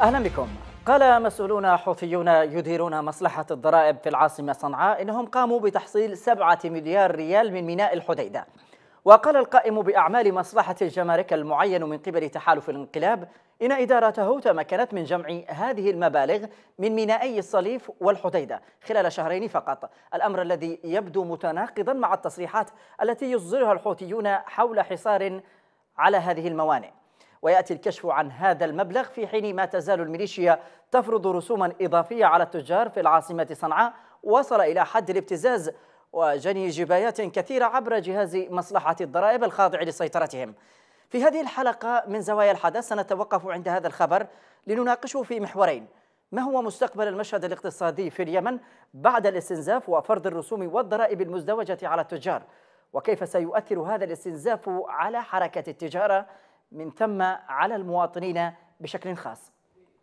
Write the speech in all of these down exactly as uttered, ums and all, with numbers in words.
أهلا بكم. قال مسؤولون حوثيون يديرون مصلحة الضرائب في العاصمة صنعاء إنهم قاموا بتحصيل سبعة مليار ريال من ميناء الحديدة. وقال القائم بأعمال مصلحة الجمارك المعين من قبل تحالف الانقلاب إن إدارته تمكنت من جمع هذه المبالغ من مينائي الصليف والحديدة خلال شهرين فقط، الأمر الذي يبدو متناقضا مع التصريحات التي يصدرها الحوثيون حول حصار على هذه الموانئ. ويأتي الكشف عن هذا المبلغ في حين ما تزال الميليشيا تفرض رسوما إضافية على التجار في العاصمة صنعاء وصل إلى حد الابتزاز وجني جبايات كثيرة عبر جهاز مصلحة الضرائب الخاضع لسيطرتهم. في هذه الحلقة من زوايا الحدث سنتوقف عند هذا الخبر لنناقشه في محورين: ما هو مستقبل المشهد الاقتصادي في اليمن بعد الاستنزاف وفرض الرسوم والضرائب المزدوجة على التجار، وكيف سيؤثر هذا الاستنزاف على حركة التجارة من ثم على المواطنين بشكل خاص.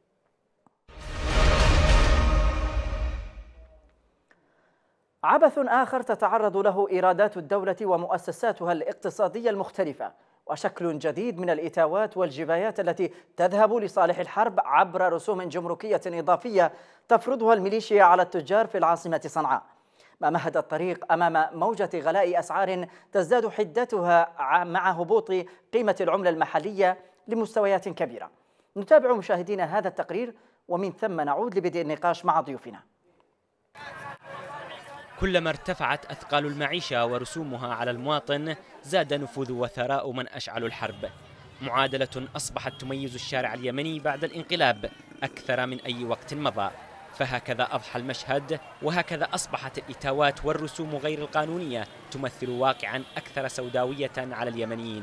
عبث آخر تتعرض له إيرادات الدولة ومؤسساتها الاقتصادية المختلفة، وشكل جديد من الإتاوات والجبايات التي تذهب لصالح الحرب عبر رسوم جمركية إضافية تفرضها الميليشيا على التجار في العاصمة صنعاء، ما مهد الطريق أمام موجة غلاء أسعار تزداد حدتها مع هبوط قيمة العملة المحلية لمستويات كبيرة. نتابع مشاهدينا هذا التقرير ومن ثم نعود لبدء النقاش مع ضيوفنا. كلما ارتفعت أثقال المعيشة ورسومها على المواطن زاد نفوذ وثراء من أشعلوا الحرب، معادلة أصبحت تميز الشارع اليمني بعد الانقلاب أكثر من أي وقت مضى. فهكذا أضحى المشهد، وهكذا أصبحت الإتاوات والرسوم غير القانونية تمثل واقعا أكثر سوداوية على اليمنيين.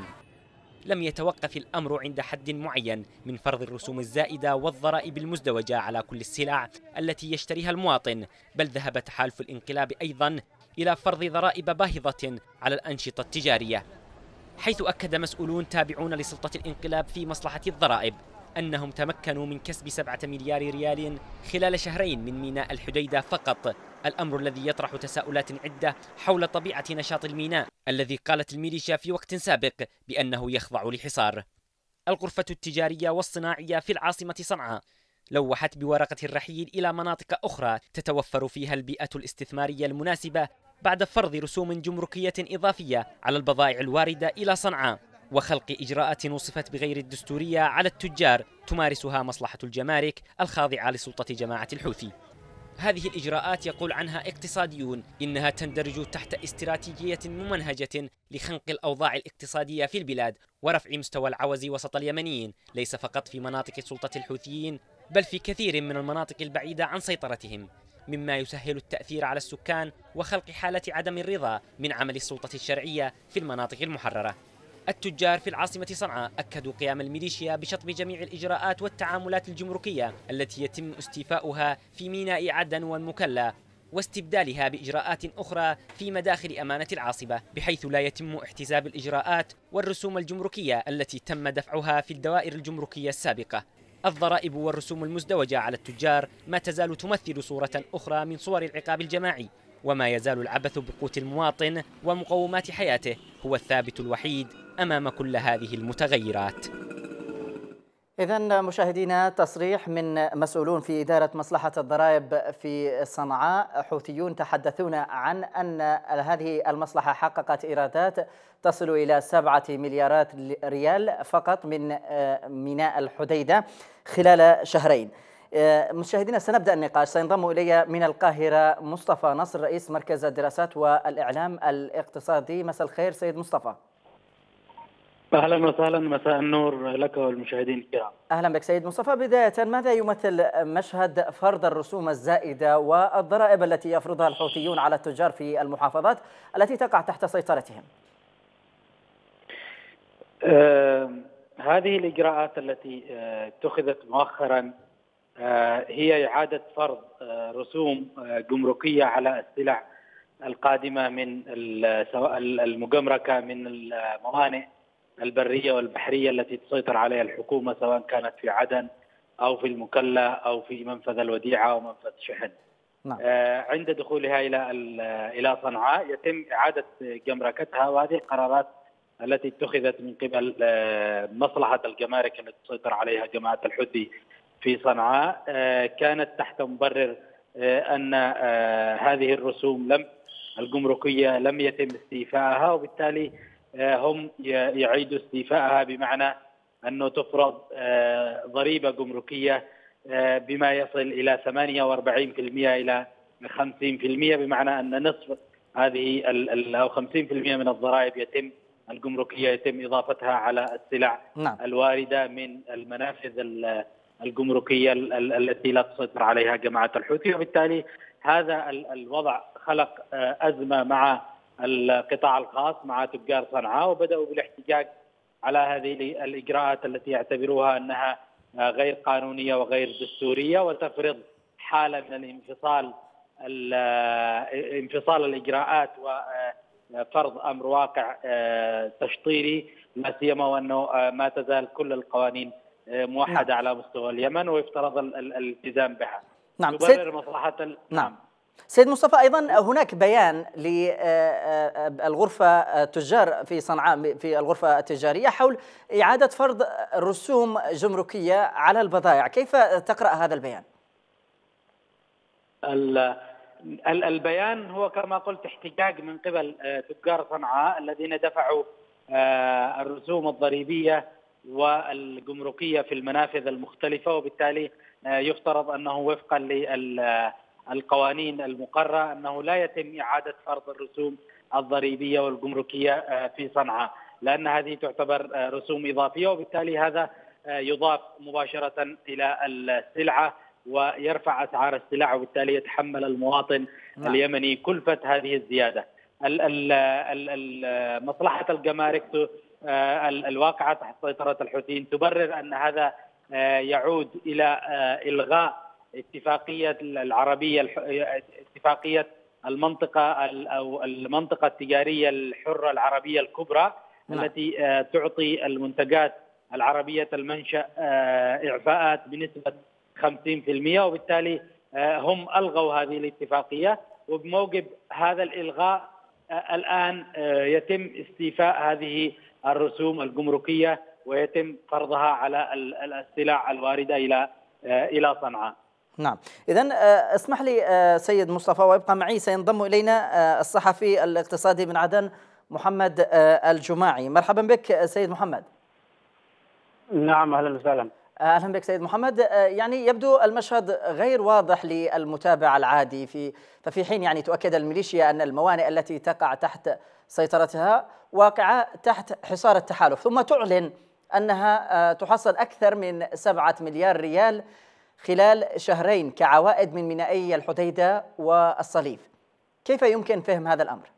لم يتوقف الأمر عند حد معين من فرض الرسوم الزائدة والضرائب المزدوجة على كل السلع التي يشتريها المواطن، بل ذهب تحالف الانقلاب أيضا إلى فرض ضرائب باهظة على الأنشطة التجارية، حيث أكد مسؤولون تابعون لسلطة الانقلاب في مصلحة الضرائب أنهم تمكنوا من كسب سبعة مليار ريال خلال شهرين من ميناء الحديدة فقط، الأمر الذي يطرح تساؤلات عدة حول طبيعة نشاط الميناء الذي قالت الميليشيا في وقت سابق بأنه يخضع لحصار. الغرفة التجارية والصناعية في العاصمة صنعاء لوحت بورقة الرحيل إلى مناطق أخرى تتوفر فيها البيئة الاستثمارية المناسبة بعد فرض رسوم جمركية إضافية على البضائع الواردة إلى صنعاء وخلق إجراءات وصفت بغير الدستورية على التجار تمارسها مصلحة الجمارك الخاضعة لسلطة جماعة الحوثي. هذه الإجراءات يقول عنها اقتصاديون إنها تندرج تحت استراتيجية ممنهجة لخنق الأوضاع الاقتصادية في البلاد ورفع مستوى العوز وسط اليمنيين، ليس فقط في مناطق سلطة الحوثيين بل في كثير من المناطق البعيدة عن سيطرتهم، مما يسهل التأثير على السكان وخلق حالة عدم الرضا من عمل السلطة الشرعية في المناطق المحررة. التجار في العاصمة صنعاء أكدوا قيام الميليشيا بشطب جميع الإجراءات والتعاملات الجمركية التي يتم استيفاؤها في ميناء عدن والمكلا واستبدالها بإجراءات أخرى في مداخل أمانة العاصمة، بحيث لا يتم احتساب الإجراءات والرسوم الجمركية التي تم دفعها في الدوائر الجمركية السابقة. الضرائب والرسوم المزدوجة على التجار ما تزال تمثل صورة أخرى من صور العقاب الجماعي، وما يزال العبث بقوت المواطن ومقومات حياته هو الثابت الوحيد أمام كل هذه المتغيرات. إذن مشاهدينا، تصريح من مسؤولون في إدارة مصلحة الضرائب في صنعاء حوثيون تحدثون عن أن هذه المصلحة حققت إيرادات تصل إلى سبعة مليارات ريال فقط من ميناء الحديدة خلال شهرين. مشاهدينا، سنبدأ النقاش. سينضم إلي من القاهرة مصطفى نصر، رئيس مركز الدراسات والإعلام الاقتصادي. مساء الخير سيد مصطفى. أهلا وسهلا، مساء النور لك والمشاهدين الكرام. أهلا بك سيد مصطفى. بداية، ماذا يمثل مشهد فرض الرسوم الزائدة والضرائب التي يفرضها الحوثيون على التجار في المحافظات التي تقع تحت سيطرتهم؟ آه هذه الإجراءات التي آه اتخذت مؤخرا آه هي إعادة فرض آه رسوم آه جمركية على السلع القادمة من المجمركة من الموانئ البرية والبحرية التي تسيطر عليها الحكومة، سواء كانت في عدن أو في المكلا أو في منفذ الوديعة أو منفذ شحن. نعم. آه عند دخولها إلى إلى صنعاء يتم إعادة جمركتها، وهذه القرارات التي اتخذت من قبل آه مصلحة الجمارك التي تسيطر عليها جماعة الحوثي في صنعاء كانت تحت مبرر أن هذه الرسوم لم الجمركية لم يتم استيفائها، وبالتالي هم يعيدوا استيفائها، بمعنى أنه تفرض ضريبة جمركية بما يصل إلى ثمانية وأربعين بالمئة إلى خمسين بالمئة، بمعنى أن نصف هذه أو خمسين بالمئة من الضرائب يتم الجمركية يتم إضافتها على السلع نعم. الواردة من المنافذ الجمركية التي لا تسيطر عليها جماعة الحوثي. وبالتالي هذا الوضع خلق أزمة مع القطاع الخاص، مع تجار صنعاء، وبدأوا بالاحتجاج على هذه الإجراءات التي يعتبروها أنها غير قانونية وغير دستورية، وتفرض حالة من الانفصال انفصال الإجراءات وفرض أمر واقع تشطيبي، لا سيما وأنه ما تزال كل القوانين موحدة نعم. على مستوى اليمن، ويفترض الالتزام بها. نعم. تبرر مصلحة ال... نعم. سيد مصطفى، أيضا هناك بيان للغرفة التجار في صنعاء في الغرفة التجارية حول إعادة فرض رسوم جمركية على البضائع، كيف تقرأ هذا البيان؟ البيان هو كما قلت احتجاج من قبل تجار صنعاء الذين دفعوا الرسوم الضريبية والجمركية في المنافذ المختلفة، وبالتالي يفترض أنه وفقا للقوانين المقررة أنه لا يتم إعادة فرض الرسوم الضريبية والجمركية في صنعاء، لأن هذه تعتبر رسوم إضافية، وبالتالي هذا يضاف مباشرة إلى السلعة ويرفع أسعار السلع، وبالتالي يتحمل المواطن نعم. اليمني كلفة هذه الزيادة. مصلحة الجمارك الواقعة تحت سيطرة الحوثيين تبرر أن هذا يعود إلى إلغاء اتفاقية العربية اتفاقية المنطقة أو المنطقة التجارية الحرة العربية الكبرى نعم. التي تعطي المنتجات العربية المنشأ إعفاءات بنسبة خمسين بالمئة، وبالتالي هم ألغوا هذه الاتفاقية، وبموجب هذا الإلغاء الآن يتم استيفاء هذه الرسوم الجمركية ويتم فرضها على السلع الواردة إلى إلى صنعاء. نعم، إذن اسمح لي سيد مصطفى ويبقى معي، سينضم إلينا الصحفي الاقتصادي من عدن محمد الجماعي. مرحبا بك سيد محمد. نعم أهلا وسهلا. أهلا بك سيد محمد. يعني يبدو المشهد غير واضح للمتابع العادي، في ففي حين يعني تؤكد الميليشيا أن الموانئ التي تقع تحت سيطرتها واقعة تحت حصار التحالف، ثم تعلن أنها تحصل أكثر من سبعة مليار ريال خلال شهرين كعوائد من مينائي الحديدة والصليف. كيف يمكن فهم هذا الأمر؟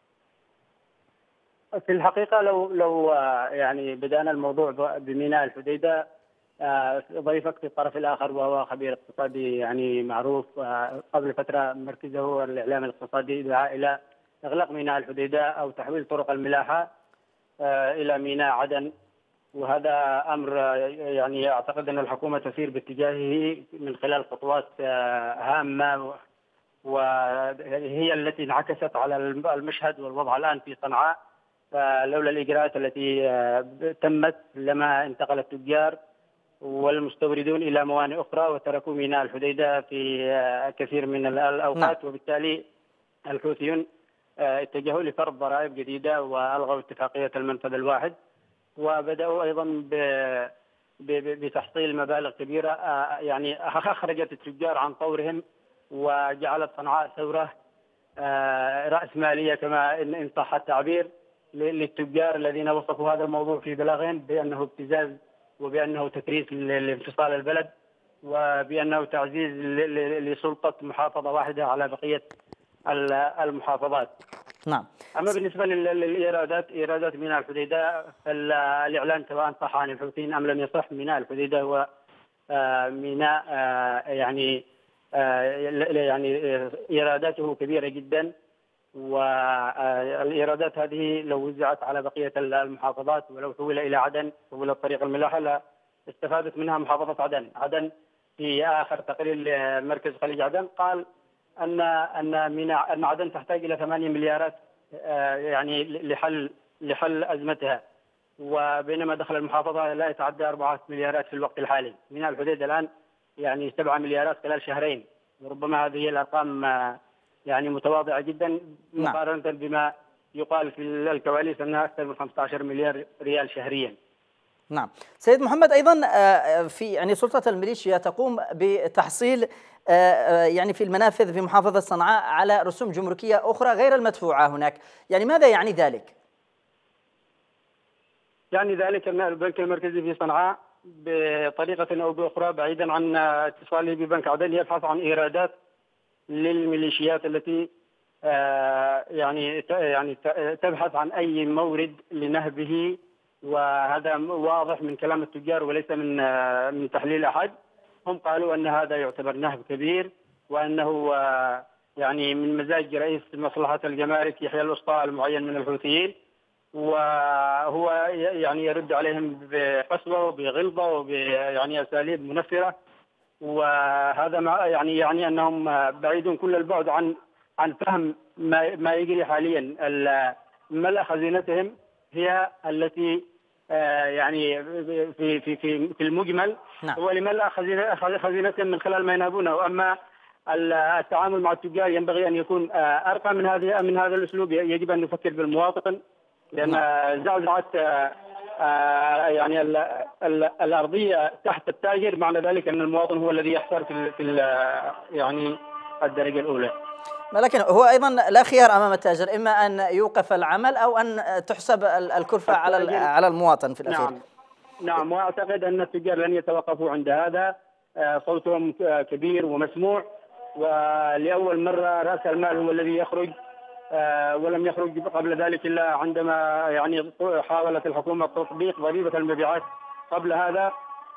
في الحقيقة لو لو يعني بدأنا الموضوع بميناء الحديدة، ضيفك في الطرف الآخر وهو خبير اقتصادي يعني معروف، قبل فترة مركزه الإعلام الاقتصادي دعا إلى إغلاق ميناء الحديدة أو تحويل طرق الملاحة إلى ميناء عدن، وهذا أمر يعني أعتقد أن الحكومة تسير باتجاهه من خلال خطوات هامة، وهي التي انعكست على المشهد والوضع الآن في صنعاء. فلولا الإجراءات التي تمت لما انتقل التجار والمستوردون إلى موانئ أخرى وتركوا ميناء الحديدة في كثير من الأوقات، وبالتالي الحوثيون اتجهوا لفرض ضرائب جديدة وألغوا اتفاقية المنفذ الواحد، وبدأوا أيضا بتحصيل مبالغ كبيرة يعني أخرجت التجار عن طورهم وجعلت صنعاء ثورة رأسمالية كما إن صح التعبير للتجار الذين وصفوا هذا الموضوع في بلاغهم بأنه ابتزاز وبأنه تكريس لانفصال البلد وبأنه تعزيز لسلطة محافظة واحدة على بقية المحافظات. نعم. أما بالنسبة للإيرادات إيرادات ميناء الحديدة، فالإعلان سواء صح عن الحوثيين أم لم يصح، ميناء الحديدة هو ميناء يعني يعني إيراداته كبيرة جدا، والإيرادات هذه لو وزعت على بقية المحافظات ولو حول إلى عدن حول الطريق الملاحة لا استفادت منها محافظة عدن. عدن في آخر تقرير مركز خليج عدن قال أن أن ميناء أن عدن تحتاج إلى ثمانية مليارات يعني لحل لحل أزمتها، وبينما دخل المحافظة لا يتعدى أربعة مليارات في الوقت الحالي. ميناء الحديدة الآن يعني سبعة مليارات خلال شهرين، وربما هذه الأرقام يعني متواضعة جدا مقارنة بما يقال في الكواليس أنها أكثر من خمسة عشر مليار ريال شهريا. نعم سيد محمد، أيضا في يعني سلطة الميليشيا تقوم بتحصيل يعني في المنافذ في محافظة صنعاء على رسوم جمركية أخرى غير المدفوعة هناك، يعني ماذا يعني ذلك؟ يعني ذلك أن البنك المركزي في صنعاء بطريقة أو بأخرى بعيدا عن اتصاله ببنك عدن يبحث عن إيرادات للميليشيات التي يعني يعني تبحث عن أي مورد لنهبه، وهذا واضح من كلام التجار وليس من من تحليل أحد. هم قالوا أن هذا يعتبر نهب كبير، وأنه يعني من مزاج رئيس مصلحة الجمارك يحيى الوسطى المعين من الحوثيين، وهو يعني يرد عليهم بقسوة وبغلظة وبيعني أساليب منفرة، وهذا مع يعني يعني أنهم بعيدون كل البعد عن عن فهم ما ما يجري حاليا. ملء خزينتهم هي التي يعني في في في في المجمل هو لملء خزينتهم من خلال ما ينهبونه، اما التعامل مع التجار ينبغي ان يكون ارقى من هذه من هذا الاسلوب. يجب ان نفكر بالمواطن، لان زعزعه يعني ال ال الارضيه تحت التاجر، معنى ذلك ان المواطن هو الذي يخسر في في يعني الدرجه الاولى. لكن هو أيضا لا خيار أمام التاجر، إما أن يوقف العمل أو أن تحسب الكلفة على على المواطن في الأخير. نعم نعم، وأعتقد أن التجار لن يتوقفوا عند هذا. صوتهم كبير ومسموع، ولأول مرة رأس المال هو الذي يخرج، ولم يخرج قبل ذلك إلا عندما يعني حاولت الحكومة تطبيق ضريبة المبيعات قبل هذا،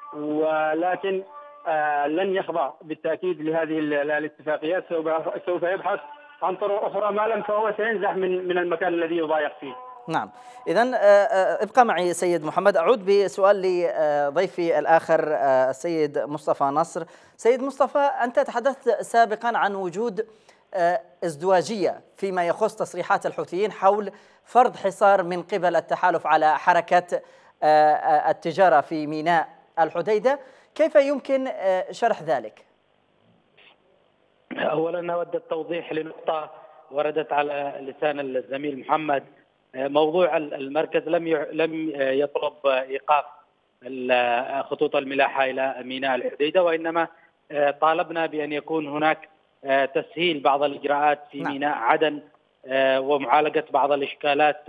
ولكن آه لن يخضع بالتأكيد لهذه الاتفاقيات. سوف يبحث عن طرق أخرى، ما لم فهو سينزح من من المكان الذي يضايق فيه. نعم، إذن ابقى معي سيد محمد. أعود بسؤال لضيفي الآخر السيد مصطفى نصر. سيد مصطفى، أنت تحدثت سابقا عن وجود ازدواجية فيما يخص تصريحات الحوثيين حول فرض حصار من قبل التحالف على حركة التجارة في ميناء الحديدة، كيف يمكن شرح ذلك؟ أولا أود التوضيح لنقطة وردت على لسان الزميل محمد. موضوع المركز لم لم يطلب إيقاف خطوط الملاحة إلى ميناء الحديدة، وإنما طالبنا بأن يكون هناك تسهيل بعض الإجراءات في ميناء عدن ومعالجة بعض الإشكالات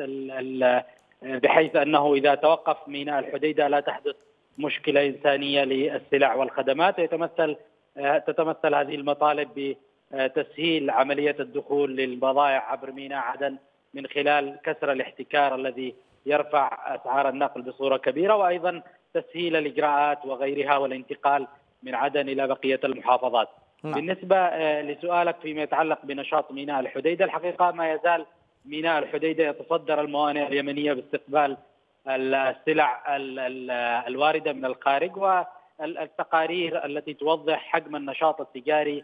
بحيث أنه إذا توقف ميناء الحديدة لا تحدث مشكلة إنسانية للسلع والخدمات. يتمثل تتمثل هذه المطالب بتسهيل عملية الدخول للبضائع عبر ميناء عدن من خلال كسر الاحتكار الذي يرفع أسعار النقل بصورة كبيرة، وأيضا تسهيل الإجراءات وغيرها والانتقال من عدن إلى بقية المحافظات. نعم. بالنسبة لسؤالك فيما يتعلق بنشاط ميناء الحديدة، الحقيقة ما يزال ميناء الحديدة يتصدر الموانئ اليمنية باستقبال السلع الواردة من الخارج، والتقارير التي توضح حجم النشاط التجاري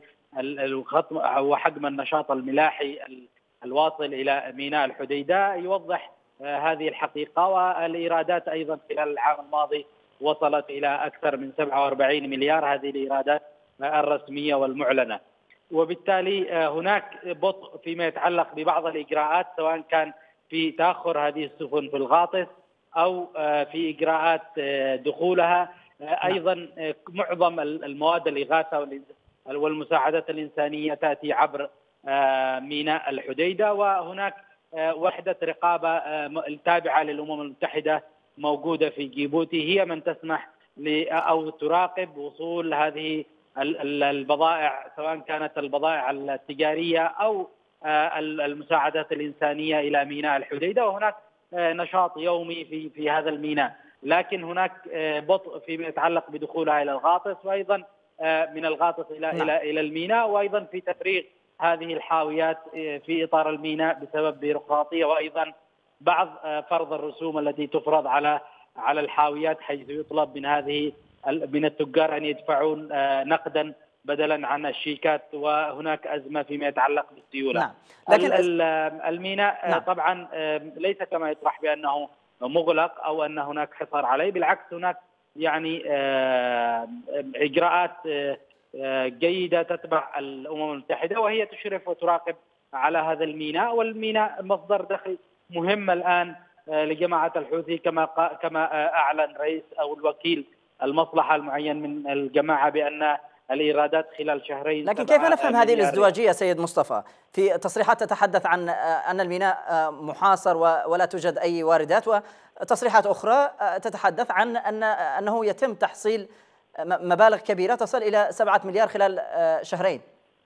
وحجم النشاط الملاحي الواصل إلى ميناء الحديدة يوضح هذه الحقيقة. والإيرادات أيضا خلال العام الماضي وصلت إلى أكثر من سبعة وأربعين مليار، هذه الإيرادات الرسمية والمعلنة. وبالتالي هناك بطء فيما يتعلق ببعض الإجراءات، سواء كان في تأخر هذه السفن في الغاطس أو في إجراءات دخولها. أيضا معظم المواد الإغاثة والمساعدات الإنسانية تأتي عبر ميناء الحديدة، وهناك وحدة رقابة تابعة للأمم المتحدة موجودة في جيبوتي هي من تسمح أو تراقب وصول هذه البضائع، سواء كانت البضائع التجارية أو المساعدات الإنسانية إلى ميناء الحديدة. وهناك نشاط يومي في في هذا الميناء، لكن هناك بطء فيما يتعلق بدخولها إلى الغاطس، وأيضا من الغاطس إلى نعم. إلى إلى الميناء، وأيضا في تفريغ هذه الحاويات في إطار الميناء بسبب بيروقراطية، وأيضا بعض فرض الرسوم التي تفرض على على الحاويات، حيث يطلب من هذه من التجار أن يدفعون نقدا بدلا عن الشيكات، وهناك أزمة فيما يتعلق بالسيولة. نعم. لكن الميناء نعم. طبعا ليس كما يطرح بأنه مغلق أو أن هناك حصار عليه، بالعكس هناك يعني إجراءات جيدة تتبع الأمم المتحدة، وهي تشرف وتراقب على هذا الميناء. والميناء مصدر دخل مهم الآن لجماعة الحوثي، كما كما أعلن رئيس أو الوكيل المصلحة المعين من الجماعة بأن الإيرادات خلال شهرين. لكن كيف نفهم هذه الازدواجية سيد مصطفى؟ في تصريحات تتحدث عن أن الميناء محاصر ولا توجد أي واردات، وتصريحات أخرى تتحدث عن أن أنه يتم تحصيل مبالغ كبيرة تصل إلى سبعة مليار خلال شهرين.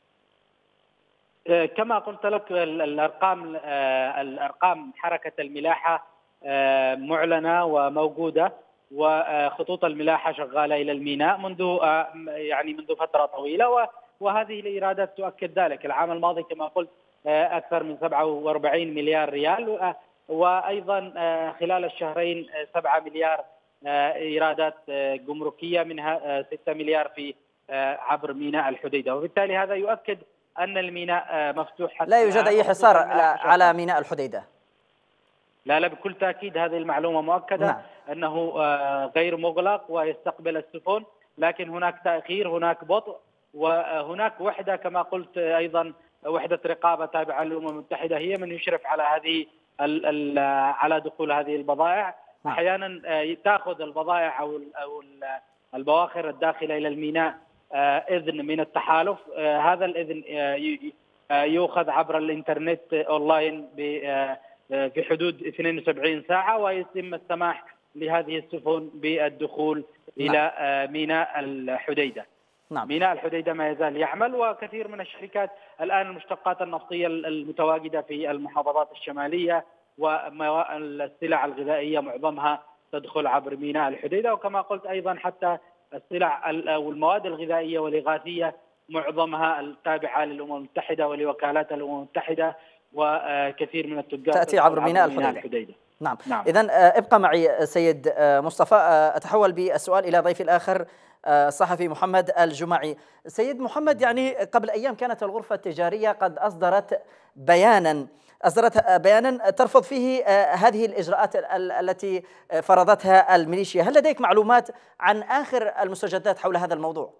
كما قلت لك الأرقام الأرقام حركة الملاحة معلنة وموجودة، وخطوط الملاحة شغالة إلى الميناء منذ يعني منذ فترة طويلة، وهذه الإيرادات تؤكد ذلك. العام الماضي كما قلت أكثر من سبعة وأربعين مليار ريال، وأيضا خلال الشهرين سبعة مليار إيرادات جمركية، منها ستة مليار في عبر ميناء الحديدة. وبالتالي هذا يؤكد أن الميناء مفتوح حتى لا يوجد أي حصار على ميناء الحديدة. لا لا بكل تأكيد هذه المعلومة مؤكدة. نعم. أنه غير مغلق ويستقبل السفن، لكن هناك تأخير، هناك بطء، وهناك وحدة كما قلت أيضا وحدة رقابة تابعة للأمم المتحدة هي من يشرف على هذه على دخول هذه البضائع. نعم. أحيانا تأخذ البضائع أو أو البواخر الداخلة إلى الميناء إذن من التحالف. هذا الإذن يؤخذ عبر الإنترنت أونلاين في حدود اثنتين وسبعين ساعة، ويتم السماح لهذه السفن بالدخول. نعم. إلى ميناء الحديدة. نعم. ميناء الحديدة ما يزال يعمل، وكثير من الشركات الآن المشتقات النفطية المتواجدة في المحافظات الشمالية والسلع الغذائية معظمها تدخل عبر ميناء الحديدة. وكما قلت أيضا حتى السلع أو المواد الغذائية والإغاثية معظمها التابعة للأمم المتحدة ولوكالات الأمم المتحدة، وكثير من التجار تأتي عبر ميناء الحديدة. الحديدة. نعم. نعم. إذن ابقى معي سيد مصطفى. أتحول بالسؤال إلى ضيفي الآخر الصحفي محمد الجمعي. سيد محمد، يعني قبل أيام كانت الغرفة التجارية قد أصدرت بيانا أصدرت بيانا ترفض فيه هذه الإجراءات التي فرضتها الميليشيا. هل لديك معلومات عن آخر المستجدات حول هذا الموضوع؟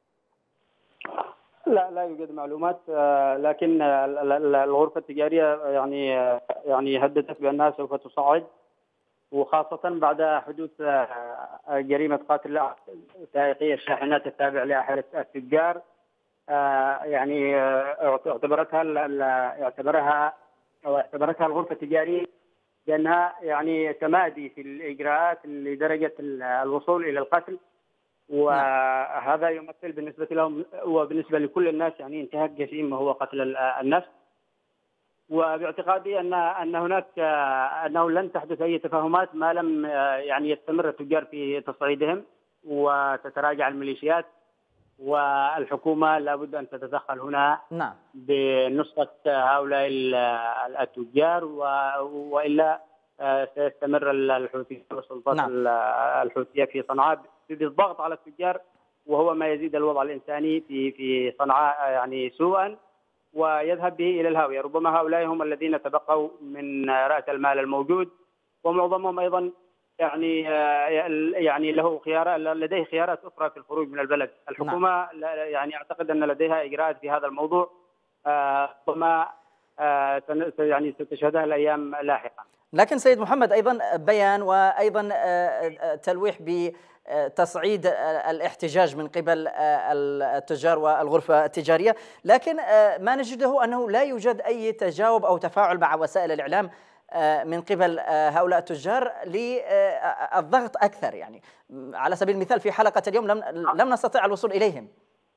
لا لا يوجد معلومات، لكن الغرفة التجارية يعني يعني هددت بأنها سوف تصعد، وخاصة بعد حدوث جريمة قتل سائقي الشاحنات التابع لأحد التجار. يعني اعتبرتها اعتبرها أو اعتبرتها الغرفة التجارية بأنها يعني تمادي في الإجراءات لدرجة الوصول إلى القتل، وهذا يمثل بالنسبة لهم وبالنسبة لكل الناس يعني انتهاك جسيم وهو قتل النفس. وباعتقادي أن أن هناك أنه لن تحدث أي تفاهمات ما لم يعني يستمر التجار في تصعيدهم وتتراجع الميليشيات، والحكومة لابد أن تتدخل هنا. نعم. بنصرة هؤلاء التجار، وإلا سيستمر الحوثيين والسلطات نعم. الحوثية في صنعاء بالضغط على التجار، وهو ما يزيد الوضع الإنساني في في صنعاء يعني سوءا، ويذهب به إلى الهاوية. ربما هؤلاء هم الذين تبقوا من رأس المال الموجود، ومعظمهم أيضا يعني يعني له خيار لديه خيارات أخرى في الخروج من البلد. الحكومة نعم. يعني أعتقد أن لديها إجراءات في هذا الموضوع، ربما يعني ستشهدها الأيام لاحقا. لكن سيد محمد أيضا بيان وأيضا تلويح بتصعيد الاحتجاج من قبل التجار والغرفة التجارية، لكن ما نجده أنه لا يوجد أي تجاوب أو تفاعل مع وسائل الإعلام من قبل هؤلاء التجار للضغط أكثر. يعني على سبيل المثال في حلقة اليوم لم لم نستطيع الوصول إليهم.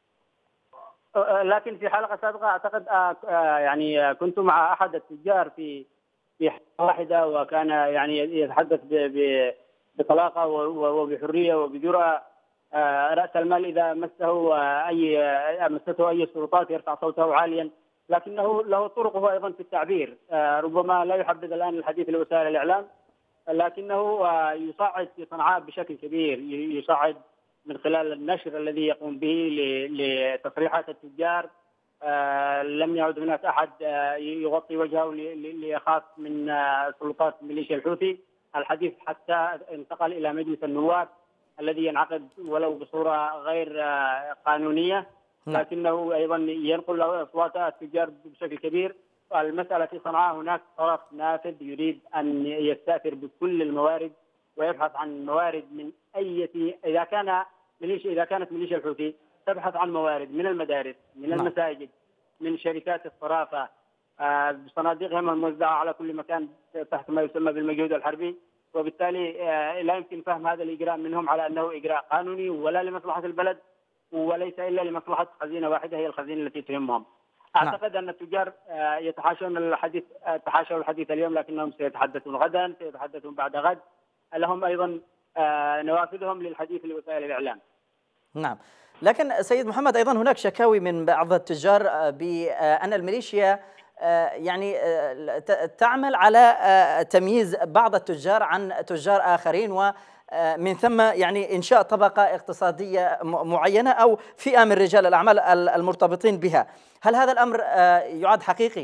لكن في حلقة سابقة أعتقد يعني كنت مع أحد التجار في في حلقة واحدة، وكان يعني يتحدث بطلاقة وبحرية وبجرأة. رأس المال إذا مسه أي مسته أي سلطات يرفع صوته عاليا، لكنه له طرقه أيضا في التعبير. ربما لا يحدد الآن الحديث لوسائل الإعلام، لكنه يصعد في صنعاء بشكل كبير، يصعد من خلال النشر الذي يقوم به لتصريحات التجار. لم يعد هناك أحد يغطي وجهه ليخاف من سلطات ميليشيا الحوثي. الحديث حتى انتقل إلى مجلس النواب الذي ينعقد ولو بصورة غير قانونية، لكنه أيضا ينقل أصوات التجار بشكل كبير. المسألة في صنعاء هناك طرف نافذ يريد أن يستأثر بكل الموارد ويبحث عن موارد من أي إذا كان ميليشيا إذا كانت ميليشيا الحوثي تبحث عن موارد من المدارس، من المساجد، من شركات الصرافة، بصناديقهم الموزعة على كل مكان تحت ما يسمى بالمجهود الحربي. وبالتالي لا يمكن فهم هذا الإجراء منهم على أنه إجراء قانوني ولا لمصلحة البلد وليس إلا لمصلحة خزينة واحدة هي الخزينة التي تهمهم. أعتقد أن التجار يتحاشون الحديث تحاشوا الحديث اليوم، لكنهم سيتحدثون غدا، سيتحدثون بعد غد. لهم أيضا نوافذهم للحديث لوسائل الإعلام. نعم، لكن سيد محمد أيضا هناك شكاوي من بعض التجار بأن الميليشيا يعني تعمل على تمييز بعض التجار عن تجار آخرين، ومن ثم يعني إنشاء طبقة اقتصادية معينة أو فئة من رجال الأعمال المرتبطين بها. هل هذا الأمر يعد حقيقي؟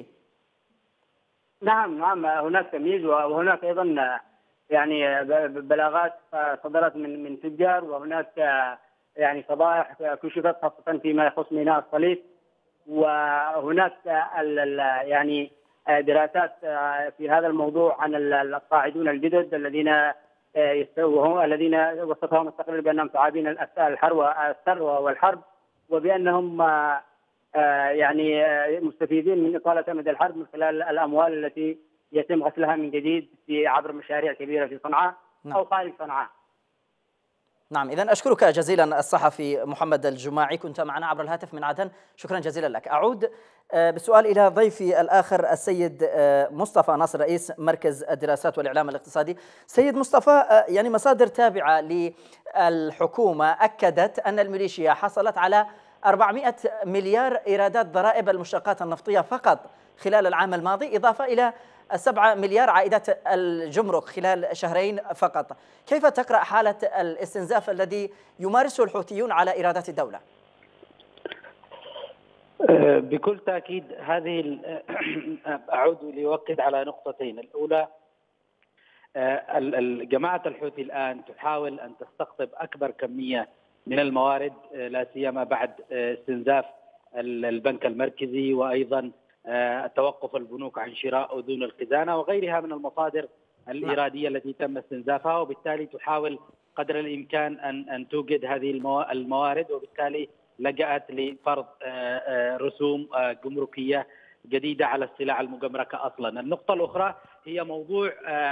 نعم نعم، هناك تمييز، وهناك أيضا يعني بلاغات صدرت من من تجار، وهناك يعني فضائح كشفت خاصة فيما يخص ميناء الصليب. وهناك يعني دراسات في هذا الموضوع عن القاعدون الجدد الذين يستوهم الذين وصفهم التقرير بأنهم ثعابين الثروة والحرب، وبأنهم يعني مستفيدين من إطالة مدى الحرب من خلال الأموال التي يتم غسلها من جديد في عبر مشاريع كبيرة في صنعاء أو خارج صنعاء. نعم، إذن أشكرك جزيلا الصحفي محمد الجماعي، كنت معنا عبر الهاتف من عدن، شكرا جزيلا لك. أعود بسؤال إلى ضيفي الآخر السيد مصطفى ناصر رئيس مركز الدراسات والإعلام الاقتصادي. سيد مصطفى، يعني مصادر تابعة للحكومة أكدت أن الميليشيا حصلت على أربعمائة مليار إيرادات ضرائب المشتقات النفطية فقط خلال العام الماضي، إضافة إلى سبعة مليار عائدات الجمرك خلال شهرين فقط. كيف تقرأ حالة الاستنزاف الذي يمارسه الحوثيون على إيرادات الدولة؟ بكل تأكيد هذه أعود لأؤكد على نقطتين. الأولى، جماعة الحوثي الآن تحاول أن تستقطب أكبر كمية من الموارد، لا سيما بعد استنزاف البنك المركزي وأيضا توقف البنوك عن شراء أذون الخزانة وغيرها من المصادر الإيرادية التي تم استنزافها، وبالتالي تحاول قدر الإمكان أن أن توجد هذه الموارد، وبالتالي لجأت لفرض رسوم جمركية جديدة على السلع المجمركة أصلا. النقطة الأخرى هي موضوع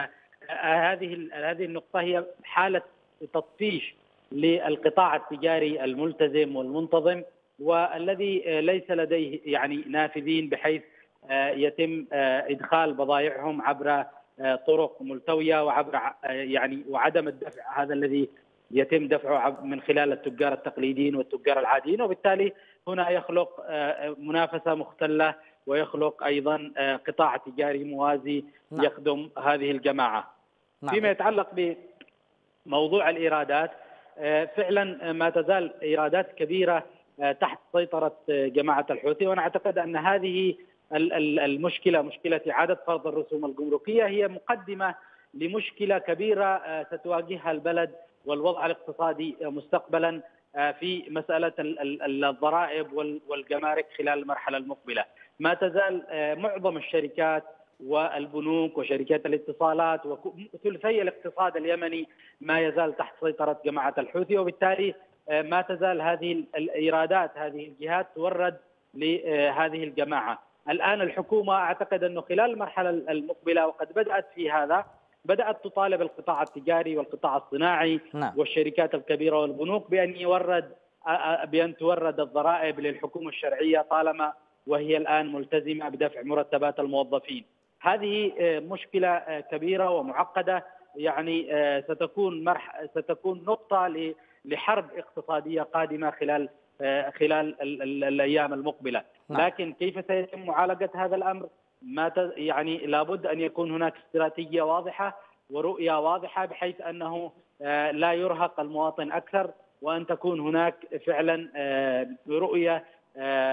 هذه هذه النقطة هي حالة تطفيش للقطاع التجاري الملتزم والمنتظم، والذي ليس لديه يعني نافذين بحيث يتم إدخال بضائعهم عبر طرق ملتوية وعبر يعني وعدم الدفع هذا الذي يتم دفعه من خلال التجار التقليديين والتجار العاديين، وبالتالي هنا يخلق منافسة مختلة ويخلق أيضا قطاع تجاري موازي يخدم هذه الجماعة. فيما يتعلق بموضوع الإيرادات، فعلا ما تزال إيرادات كبيرة تحت سيطرة جماعة الحوثي، وأنا أعتقد أن هذه المشكلة، مشكلة إعادة فرض الرسوم الجمركية، هي مقدمة لمشكلة كبيرة ستواجهها البلد والوضع الاقتصادي مستقبلا في مسألة الضرائب والجمارك خلال المرحلة المقبلة. ما تزال معظم الشركات والبنوك وشركات الاتصالات وثلثي الاقتصاد اليمني ما يزال تحت سيطرة جماعة الحوثي، وبالتالي ما تزال هذه الإيرادات، هذه الجهات تورد لهذه الجماعة. الآن الحكومة أعتقد أنه خلال المرحلة المقبلة، وقد بدأت في هذا، بدأت تطالب القطاع التجاري والقطاع الصناعي نعم. والشركات الكبيرة والبنوك بأن يورد بأن تورد الضرائب للحكومة الشرعية طالما وهي الآن ملتزمة بدفع مرتبات الموظفين. هذه مشكلة كبيرة ومعقدة، يعني ستكون مرح ستكون نقطة لحرب اقتصادية قادمة خلال خلال الأيام المقبلة. لكن كيف سيتم معالجة هذا الأمر؟ ما يعني لابد أن يكون هناك استراتيجية واضحة ورؤية واضحة بحيث أنه لا يرهق المواطن أكثر، وأن تكون هناك فعلا رؤية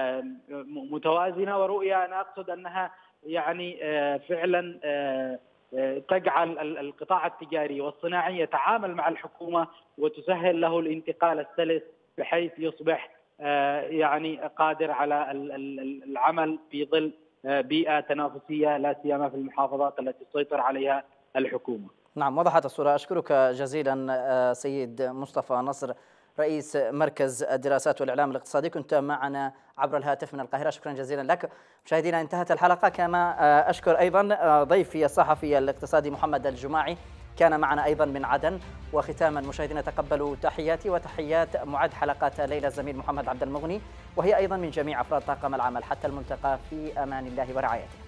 متوازنة، ورؤية أنا أقصد أنها يعني فعلا تجعل القطاع التجاري والصناعي يتعامل مع الحكومة وتسهل له الانتقال السلس بحيث يصبح يعني قادر على العمل في ظل بيئة تنافسية لا سيما في المحافظات التي تسيطر عليها الحكومة. نعم، وضحت الصورة. أشكرك جزيلا سيد مصطفى نصر، رئيس مركز الدراسات والإعلام الاقتصادي، كنت معنا عبر الهاتف من القاهرة. شكرا جزيلا لك. مشاهدينا، انتهت الحلقة. كما أشكر أيضا ضيفي الصحفي الاقتصادي محمد الجماعي، كان معنا أيضا من عدن. وختاما مشاهدينا، تقبلوا تحياتي وتحيات معد حلقات الليلة الزميل محمد عبد المغني، وهي أيضا من جميع أفراد طاقم العمل. حتى الملتقى، في أمان الله ورعايته.